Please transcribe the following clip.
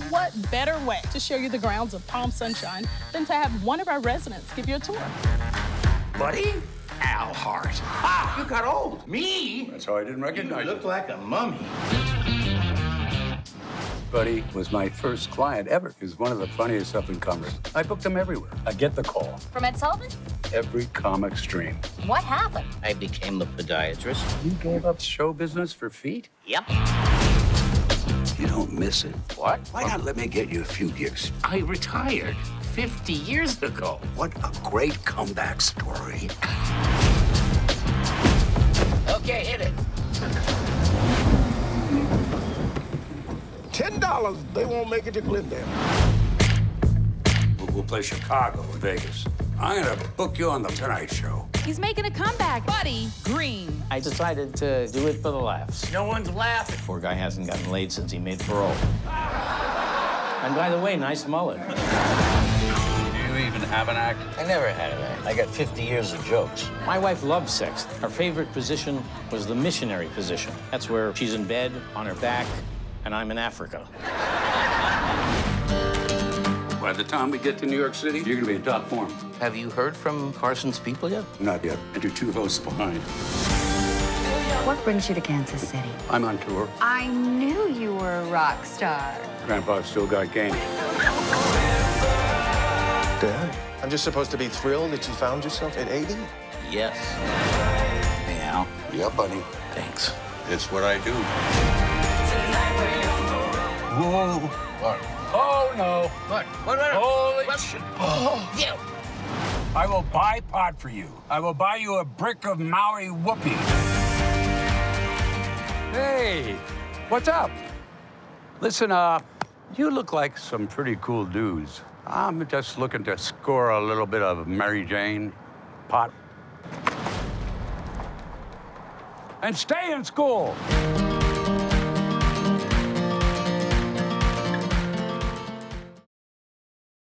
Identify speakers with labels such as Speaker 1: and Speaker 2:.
Speaker 1: What better way to show you the grounds of Palm Sunshine than to have one of our residents give you a tour?
Speaker 2: Buddy? Al Hart. Ah, you got old. Me?
Speaker 3: That's how I didn't recognize you.
Speaker 2: You look like a mummy.
Speaker 3: Buddy was my first client ever. He was one of the funniest up-and-comers. I booked him everywhere. I get the call.
Speaker 4: From Ed Sullivan?
Speaker 3: Every comic stream.
Speaker 4: What happened?
Speaker 2: I became a podiatrist.
Speaker 3: You gave up show business for feet?
Speaker 2: Yep.
Speaker 3: You don't miss it.
Speaker 2: What?
Speaker 3: Why not let me get you a few gigs?
Speaker 2: I retired 50 years ago.
Speaker 3: What a great comeback story.
Speaker 2: Okay, hit it.
Speaker 5: $10, they won't make it to Glendale.
Speaker 3: We'll play Chicago and Vegas. I'm gonna book you on the Tonight Show.
Speaker 6: He's making a comeback. Buddy Green.
Speaker 7: I decided to do it for the laughs.
Speaker 2: No one's laughing.
Speaker 7: Poor guy hasn't gotten laid since he made parole. And by the way, nice mullet.
Speaker 3: Do you even have an act?
Speaker 7: I never had an act. I got 50 years of jokes. My wife loved sex. Her favorite position was the missionary position. That's where she's in bed, on her back, and I'm in Africa.
Speaker 3: By the time we get to New York City, you're gonna be in top form.
Speaker 7: Have you heard from Carson's people yet?
Speaker 3: Not yet. And you're 2 hosts behind.
Speaker 8: What brings you to Kansas City?
Speaker 3: I'm on tour.
Speaker 8: I knew you were a rock star.
Speaker 3: Grandpa's still got game.
Speaker 5: Dad, I'm just supposed to be thrilled that you found yourself at 80?
Speaker 7: Yes. Hey, Al.
Speaker 3: Yeah, buddy.
Speaker 7: Thanks.
Speaker 3: It's what I do.
Speaker 2: Whoa.
Speaker 3: What? Oh, no.
Speaker 2: What?
Speaker 3: Holy
Speaker 2: what?
Speaker 3: shit.
Speaker 2: Oh, yeah.
Speaker 3: I will buy pot for you. I will buy you a brick of Maui whoopee. Hey, what's up? Listen, you look like some pretty cool dudes. I'm just looking to score a little bit of Mary Jane pot. And stay in school.